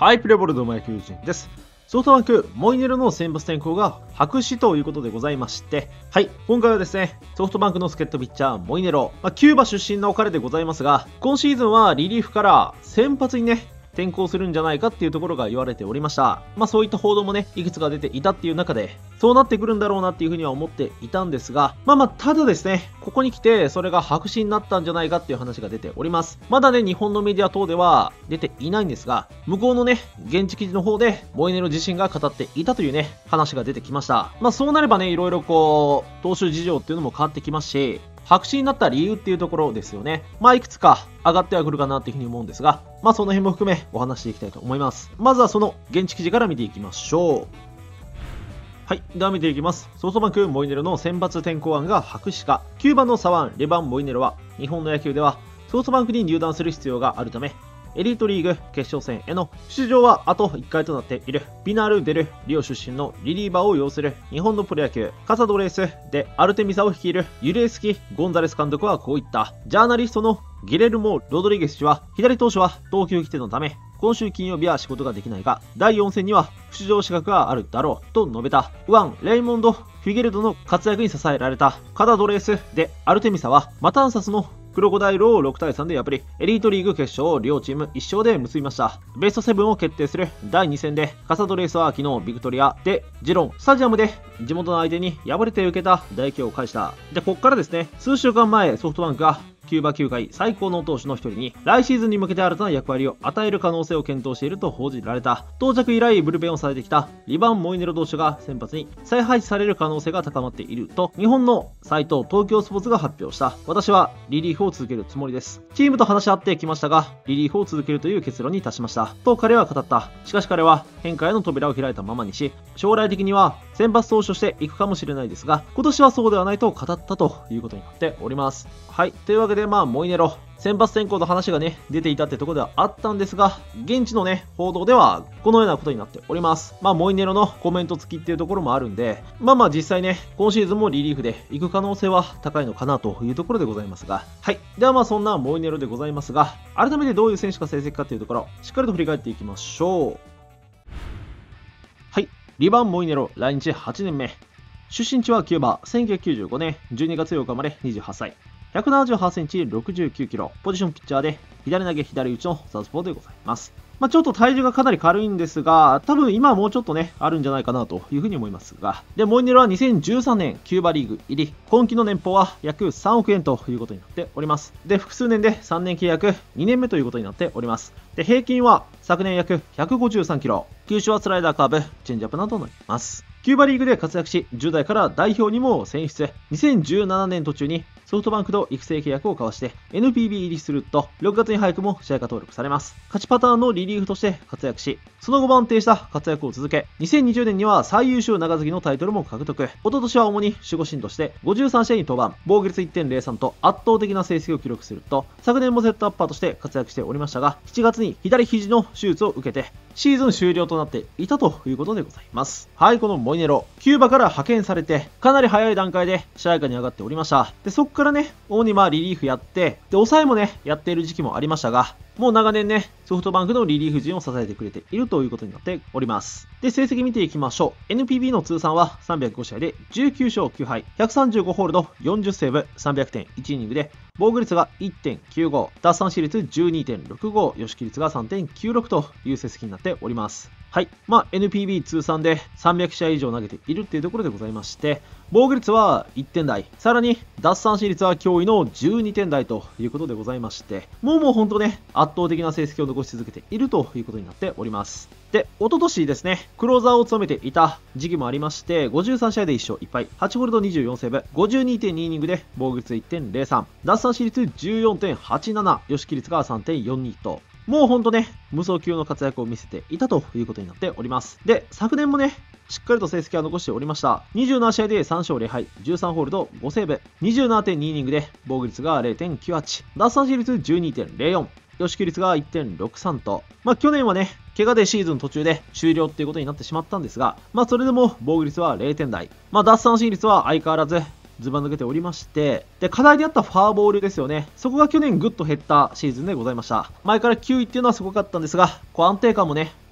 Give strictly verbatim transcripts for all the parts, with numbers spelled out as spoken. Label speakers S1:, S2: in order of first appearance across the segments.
S1: はい、プレボルドマ野球人です。ソフトバンク、モイネロの選抜転向が白紙ということでございまして、はい、今回はですね、ソフトバンクの助っ人ピッチャー、モイネロ、まあ、キューバ出身の彼でございますが、今シーズンはリリーフから先発にね、転向するんじゃないかっていうところが言われておりました。まあそういった報道もね、いくつか出ていたっていう中で、そうなってくるんだろうなっていうふうには思っていたんですが、まあまあ、ただですね、ここに来て、それが白紙になったんじゃないかっていう話が出ております。まだね、日本のメディア等では出ていないんですが、向こうのね、現地記事の方で、モイネロ自身が語っていたというね、話が出てきました。まあそうなればね、いろいろこう、投手事情っていうのも変わってきますし、白紙になった理由っていうところですよね。まあいくつか上がってはくるかなっていうふうに思うんですが、まあその辺も含めお話していきたいと思います。まずはその現地記事から見ていきましょう。はい。では見ていきます。ソフトバンク、モイネロの選抜転向案が白紙化。きゅうばんの左腕、レバン・モイネロは、日本の野球ではソフトバンクに入団する必要があるため、エリートリーグ決勝戦への出場はあといっかいとなっているビナール・デル・リオ出身のリリーバーを擁する日本のプロ野球カサドレースでアルテミサを率いるユレースキ・ゴンザレス監督はこう言った。ジャーナリストのギレルモ・ロドリゲス氏は左投手は投球規定のため今週金曜日は仕事ができないがだいよん戦には出場資格があるだろうと述べた。ウアン・レイモンド・フィゲルドの活躍に支えられたカサドレースでアルテミサはマタンサスのクロコダイルをろくたいさんで破り、エリートリーグ決勝を両チームいっ勝で結びました。ベストななを決定するだいに戦で、カサドレースは昨日ビクトリアでジロンスタジアムで地元の相手に敗れて受けた打撃を返した。で、ここからですね、数週間前ソフトバンクがキューバ球界最高の投手の一人に来シーズンに向けて新たな役割を与える可能性を検討していると報じられた。到着以来ブルペンをされてきたリバン・モイネロ投手が先発に再配置される可能性が高まっていると日本のサイト東京スポーツが発表した。私はリリーフを続けるつもりです。チームと話し合ってきましたがリリーフを続けるという結論に達しましたと彼は語った。しかし彼は変化への扉を開いたままにし、将来的には先発投手としていくかもしれないですが今年はそうではないと語ったということになっております。はい、というわけでまあモイネロ先発転向の話がね出ていたってところではあったんですが、現地のね報道ではこのようなことになっております。まあモイネロのコメント付きっていうところもあるんで、まあまあ実際ね今シーズンもリリーフで行く可能性は高いのかなというところでございますが、はい。ではまあそんなモイネロでございますが、改めてどういう選手が成績かっていうところしっかりと振り返っていきましょう。はい。リバン・モイネロ来日はちねんめ、出身地はキューバ、せんきゅうひゃくきゅうじゅうごねんじゅうにがつようか生まれにじゅうはっさい、ひゃくななじゅうはちセンチ、ろくじゅうきゅうキロ、ポジションピッチャーで左投げ左打ちのサウスポーでございます。まあ、ちょっと体重がかなり軽いんですが、多分今はもうちょっとね、あるんじゃないかなというふうに思いますが、で、モイネロはにせんじゅうさんねんキューバリーグ入り、今季の年俸は約さんおくえんということになっております。で、複数年でさんねん契約、にねんめということになっております。で、平均は昨年約ひゃくごじゅうさんキロ、球種はスライダーカーブ、チェンジアップなどになります。キューバリーグで活躍し、じゅう代から代表にも選出。にせんじゅうななねん途中にソフトバンクと育成契約を交わして エヌピービー 入りすると、ろくがつに早くも試合化登録されます。勝ちパターンのリリーフとして活躍し、その後も安定した活躍を続け、にせんにじゅうねんには最優秀長継ぎのタイトルも獲得。一昨年は主に守護神としてごじゅうさん試合に登板、防御率 いってんゼロさん と圧倒的な成績を記録すると、昨年もセットアッパーとして活躍しておりましたが、しちがつに左肘の手術を受けて、シーズン終了となっていたということでございます。はい、このモイネロ、キューバから派遣されて、かなり早い段階で試合下に上がっておりました。で、そこからね、主にまあリリーフやって、で、抑えもね、やっている時期もありましたが、もう長年ね、ソフトバンクのリリーフ陣を支えてくれているということになっております。で、成績見ていきましょう。エヌピービー の通算はさんびゃくご試合でじゅうきゅう勝きゅう敗、ひゃくさんじゅうごホールド、よんじゅうセーブ、さんびゃくてんいちイニングで、防御率が いってんきゅうご、奪三振率 じゅうにてんろくご、吉木率が さんてんきゅうろく という成績になっております。はい。まあ、エヌピービー 通算でさんびゃく試合以上投げているっていうところでございまして、防御率はいってん台、さらに奪三振率は驚異のじゅうにてん台ということでございまして、もうもう本当ね、圧倒的な成績を残し続けているということになっております。で、一昨年ですね、クローザーを務めていた時期もありまして、ごじゅうさん試合でいっ勝いっ敗、はちホールドにじゅうよんセーブ、ごじゅうにてんにイニングで防御率 いってんゼロさん、奪三振率 じゅうよんてんはちなな、吉木率が さんてんよんに と、もうほんとね、無双級の活躍を見せていたということになっております。で、昨年もね、しっかりと成績は残しておりました。にじゅうなな試合でさん勝ゼロ敗、じゅうさんホールドごセーブ、にじゅうななてんにイニングで防御率が れいてんきゅうはち、奪三振率 じゅうにてんゼロよん、吉木率が いってんろくさん と、まあ去年はね、怪我でシーズン途中で終了っていうことになってしまったんですが、まあそれでも防御率はれいてん台、まあ奪三振率は相変わらずずば抜けておりまして、で、課題であったファーボールですよね。そこが去年ぐっと減ったシーズンでございました。前からきゅういっていうのはすごかったんですが、こう安定感もね、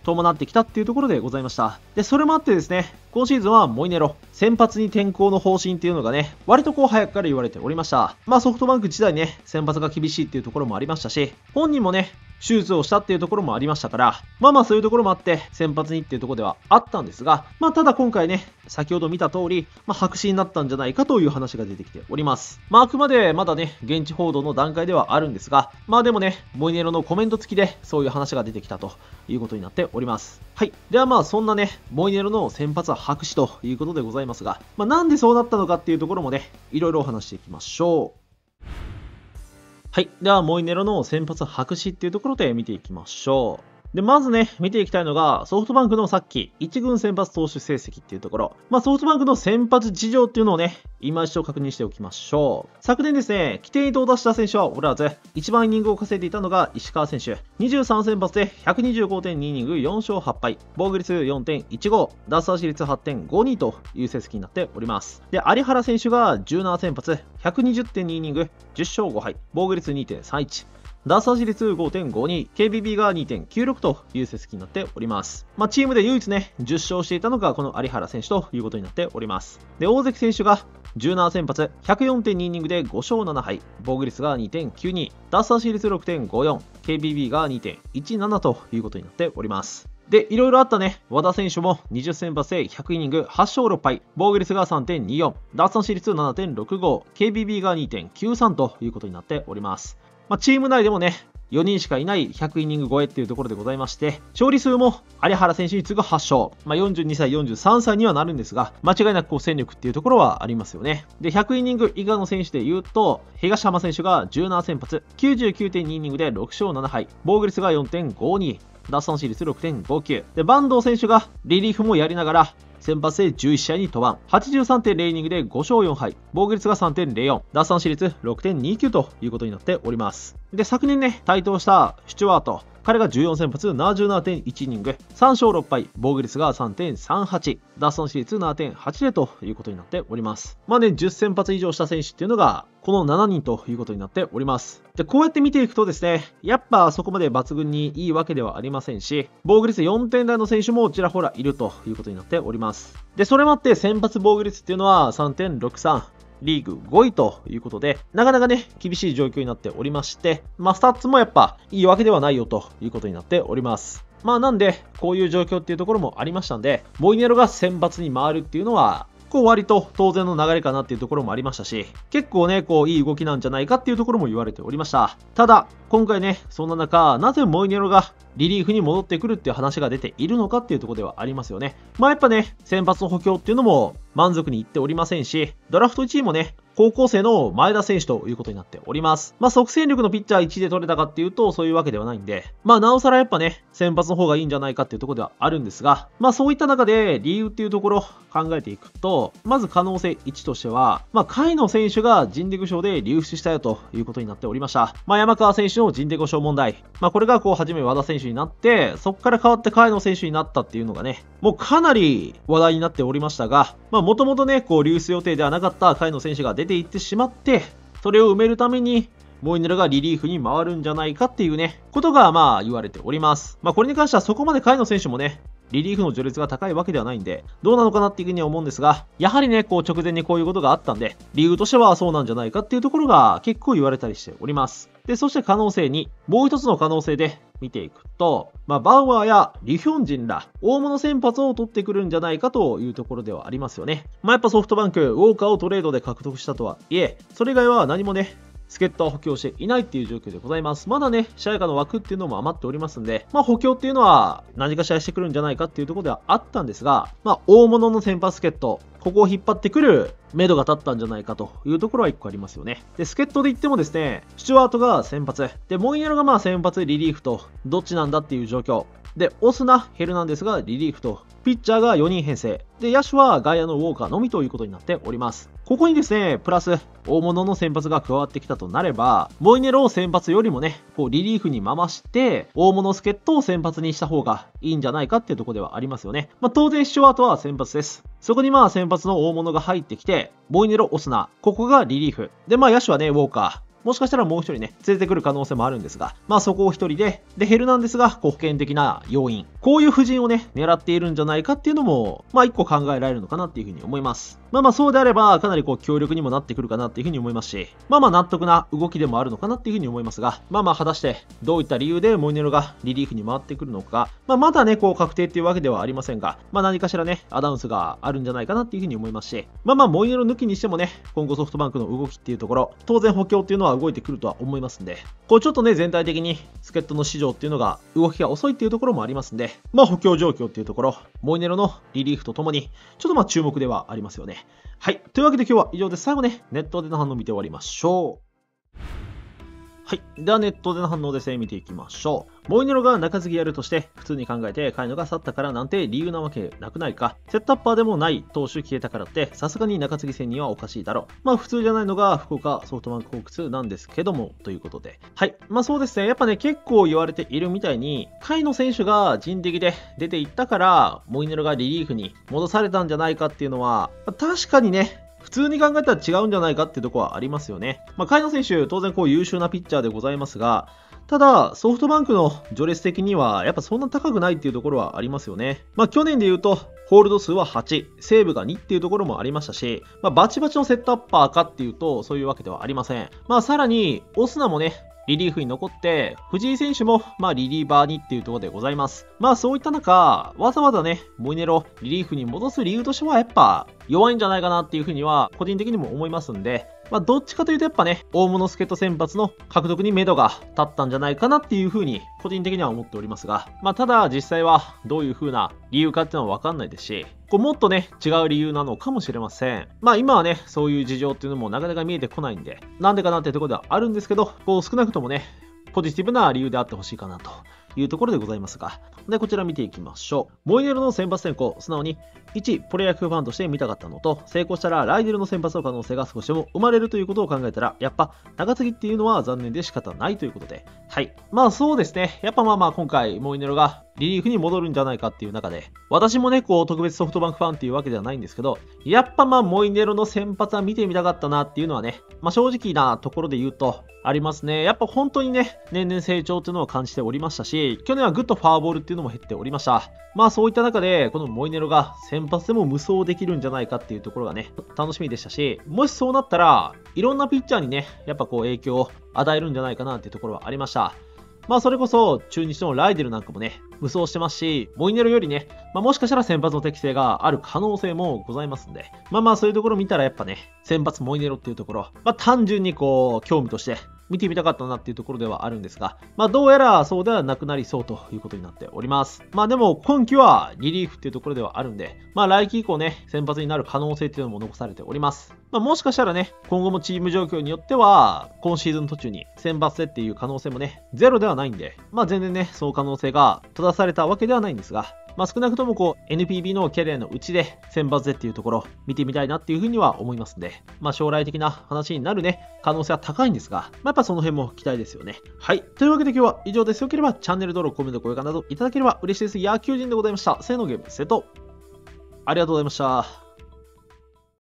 S1: 伴ってきたっていうところでございました。で、それもあってですね、今シーズンはモイネロ、先発に転向の方針っていうのがね、割とこう早くから言われておりました。まあソフトバンク時代ね、先発が厳しいっていうところもありましたし、本人もね、手術をしたっていうところもありましたから、まあまあそういうところもあって、先発にっていうところではあったんですが、まあただ今回ね、先ほど見た通り、まあ白紙になったんじゃないかという話が出てきております。まああくまでまだね、現地報道の段階ではあるんですが、まあでもね、モイネロのコメント付きでそういう話が出てきたということになっております。はい。ではまあそんなね、モイネロの先発は白紙ということでございますが、まあなんでそうなったのかっていうところもね、いろいろお話していきましょう。はい。では、モイネロの先発白紙っていうところで見ていきましょう。で、まずね、見ていきたいのが、ソフトバンクのさっき、いち軍先発投手成績っていうところ。まあ、ソフトバンクの先発事情っていうのをね、今一度確認しておきましょう。昨年ですね、規定に到達した選手はおらず、一番イニングを稼いでいたのが石川選手。にじゅうさん先発で ひゃくにじゅうごてんに イニングよん勝はち敗。防御率 よんてんいちご、奪三振率 はちてんごに という成績になっております。で、有原選手がじゅうなな先発、ひゃくにじゅってんに イニング、じゅっ勝ご敗。防御率 にてんさんいち。奪三振率 ごてんごに、ケービービー が にてんきゅうろく という成績になっております。まあ、チームで唯一ね、じゅっ勝していたのがこの有原選手ということになっております。で、大関選手がじゅうなな先発、ひゃくよんてんに イニングでご勝なな敗、防御率が にてんきゅうに、奪三振率 ろくてんごよん、ケービービー が にてんいちなな ということになっております。で、いろいろあったね、和田選手もにじゅう先発でひゃくイニングはち勝ろく敗、防御率が さんてんによん、奪三振率 ななてんろくご、ケービービー が にてんきゅうさん ということになっております。まあ、チーム内でもね、よにんしかいないひゃくイニング超えっていうところでございまして、勝利数も有原選手に次ぐはち勝。まあ、よんじゅうにさい、よんじゅうさんさいにはなるんですが、間違いなくこう戦力っていうところはありますよね。で、ひゃくイニング以下の選手で言うと、東浜選手がじゅうなな先発、きゅうじゅうきゅうてんに イニングでろく勝なな敗、防御率が よんてんごに、奪三振率 ろくてんごきゅう。で、坂東選手がリリーフもやりながら、先発でじゅういち試合に登板。はちじゅうさんてんゼロ イニングでご勝よん敗。防御率が さんてんゼロよん。奪三振率 ろくてんにきゅう ということになっております。で、昨年ね、台頭したスチュワート。彼がじゅうよん先発、ななじゅうななてんいち イニング、さん勝ろく敗、防御率が さんてんさんはち、奪三振率 ななてんはちゼロ ということになっております。まあね、じゅう先発以上した選手っていうのが、このしちにんということになっております。で、こうやって見ていくとですね、やっぱそこまで抜群にいいわけではありませんし、防御率よんてん台の選手もちらほらいるということになっております。で、それもあって先発防御率っていうのは さんてんろくさん。リーグごいということで、なかなかね、厳しい状況になっておりまして、まあ、スタッツもやっぱいいわけではないよということになっております。まあ、なんで、こういう状況っていうところもありましたんで、モイネロが選抜に回るっていうのは、こう割と当然の流れかなっていうところもありましたし、結構ね、こういい動きなんじゃないかっていうところも言われておりました。ただ、今回ね、そんな中、なぜモイネロがリリーフに戻ってくるっていう話が出ているのかっていうところではありますよね。まあやっぱね、先発の補強っていうのも満足にいっておりませんし、ドラフトいちいもね、高校生の前田選手ということになっております。まあ即戦力のピッチャーいちいで取れたかっていうとそういうわけではないんで、まあなおさらやっぱね、先発の方がいいんじゃないかっていうところではあるんですが、まあそういった中で理由っていうところを考えていくと、まず可能性いちとしては、まあ甲斐野選手が人手故障で流出したよということになっておりました。まあ山川選手の人手故障問題。まあこれがこう初め和田選手になって、そこから変わって甲斐野選手になったっていうのがね、もうかなり話題になっておりましたが、まあもともとね、こう流出予定ではなかった甲斐野選手が出ていってしまって、それを埋めるために、モイネロがリリーフに回るんじゃないかっていうね、ことがまあ言われております。まあこれに関してはそこまで甲斐野選手もね、リリーフの序列が高いわけではないんで、どうなのかなっていうふうには思うんですが、やはりね、こう直前にこういうことがあったんで、理由としてはそうなんじゃないかっていうところが結構言われたりしております。で、そして可能性に、もう一つの可能性で見ていくと、まあ、バウアーやリヒョンジンら大物先発を取ってくるんじゃないかというところではありますよね。まあ、やっぱソフトバンク、ウォーカーをトレードで獲得したとはいえ、それ以外は何もね、助っ人は補強していないっていう状況でございます。まだね、試合下の枠っていうのも余っておりますんで、まあ補強っていうのは何かしらしてくるんじゃないかっていうところではあったんですが、まあ大物の先発助っ人、ここを引っ張ってくる目処が立ったんじゃないかというところはいっこありますよね。で、助っ人で言ってもですね、スチュワートが先発、で、モイネロがまあ先発リリーフと、どっちなんだっていう状況。で、オスナ、ヘルナンデスがリリーフと、ピッチャーがよにん編成。で、野手は外野のウォーカーのみということになっております。ここにですね、プラス、大物の先発が加わってきたとなれば、モイネロを先発よりもね、こうリリーフに回して、大物助っ人を先発にした方がいいんじゃないかっていうところではありますよね。まあ、当然、スチュワートは先発です。そこにまあ先発の大物が入ってきて、モイネロ、オスナ、ここがリリーフ。で、まあ野手はね、ウォーカー。 もしかしたらもう一人ね、連れてくる可能性もあるんですが、まあそこを一人で、で、ヘルナンデスがこう保険的な要因、こういう布陣をね、狙っているんじゃないかっていうのも、まあ一個考えられるのかなっていうふうに思います。まあまあそうであれば、かなりこう強力にもなってくるかなっていうふうに思いますし、まあまあ納得な動きでもあるのかなっていうふうに思いますが、まあまあ果たしてどういった理由でモイネロがリリーフに回ってくるのか、まあまだね、こう確定っていうわけではありませんが、まあ何かしらね、アナウンスがあるんじゃないかなっていうふうに思いますし、まあまあモイネロ抜きにしてもね、今後ソフトバンクの動きっていうところ、当然補強っていうのは動いてくるとは思いますんで、こうちょっとね、全体的に助っ人の市場っていうのが動きが遅いっていうところもありますんで、まあ補強状況っていうところ、モイネロのリリーフとともに、ちょっとまあ注目ではありますよね。はい。というわけで今日は以上です。最後ね、ネットでの反応を見て終わりましょう。はい。ではネットでの反応ですね、見ていきましょう。モイネロが中継ぎやるとして、普通に考えて、カイノが去ったからなんて理由なわけなくないか。セットアッパーでもない投手消えたからって、さすがに中継ぎ戦にはおかしいだろう。まあ普通じゃないのが福岡ソフトバンクホークスなんですけども、ということで。はい。まあそうですね。やっぱね、結構言われているみたいに、カイノ選手が人的で出ていったから、モイネロがリリーフに戻されたんじゃないかっていうのは、確かにね、普通に考えたら違うんじゃないかっていうところはありますよね。まあ、カイノ選手、当然こう優秀なピッチャーでございますが、ただ、ソフトバンクの序列的には、やっぱそんな高くないっていうところはありますよね。まあ、去年で言うと、ホールド数ははち、セーブがにっていうところもありましたし、まあ、バチバチのセットアッパーかっていうと、そういうわけではありません。まあ、さらに、オスナもね、リリーフに残って、藤井選手も、まあ、リリーバーにっていうところでございます。まあ、そういった中、わざわざね、モイネロ、リリーフに戻す理由としては、やっぱ、弱いんじゃないかなっていうふうには、個人的にも思いますんで、まあ、どっちかというとやっぱね、大物助っ人先発の獲得に目処が立ったんじゃないかなっていうふうに、個人的には思っておりますが、まあ、ただ実際はどういうふうな理由かっていうのはわかんないですし、こうもっとね、違う理由なのかもしれません。まあ今はね、そういう事情っていうのもなかなか見えてこないんで、なんでかなっていうところではあるんですけど、こう少なくともね、ポジティブな理由であってほしいかなというところでございますが。で、こちら見ていきましょう。モイネロの先発選考、素直にいち、プロ野球ファンとして見たかったのと、成功したらライデルの先発の可能性が少しでも生まれるということを考えたら、やっぱ中継ぎっていうのは残念で仕方ないということで。はい。まあそうですね。やっぱまあまあ今回、モイネロがリリーフに戻るんじゃないかっていう中で、私もね、こう特別ソフトバンクファンっていうわけではないんですけど、やっぱまあモイネロの先発は見てみたかったなっていうのはね、まあ正直なところで言うと、ありますね。やっぱ本当にね、年々成長っていうのを感じておりましたし、去年はぐっとファーボールっていうのも減っておりました。まあそういった中で、このモイネロが先発でも無双できるんじゃないかっていうところがね、楽しみでしたし、もしそうなったら、いろんなピッチャーにね、やっぱこう影響を与えるんじゃないかなっていうところはありました。まあそれこそ中日のライデルなんかもね、無双してますし、モイネロよりね、まあもしかしたら先発の適性がある可能性もございますんで、まあまあそういうところを見たらやっぱね、先発モイネロっていうところ、まあ単純にこう、興味として見てみたかったなっていうところではあるんですが、まあどうやらそうではなくなりそうということになっております。まあでも今季はリリーフっていうところではあるんで、まあ来季以降ね、先発になる可能性っていうのも残されております。まあもしかしたらね、今後もチーム状況によっては、今シーズン途中に選抜でっていう可能性もね、ゼロではないんで、まあ全然ね、そう可能性が閉ざされたわけではないんですが、まあ少なくともこう エヌピービー のキャリアのうちで選抜でっていうところ見てみたいなっていうふうには思いますんで、まあ将来的な話になるね、可能性は高いんですが、まあやっぱその辺も期待ですよね。はい。というわけで今日は以上です。よければチャンネル登録、コメント、高評価などいただければ嬉しいです。野球人でございました。せーのゲーム、セット。ありがとうございました。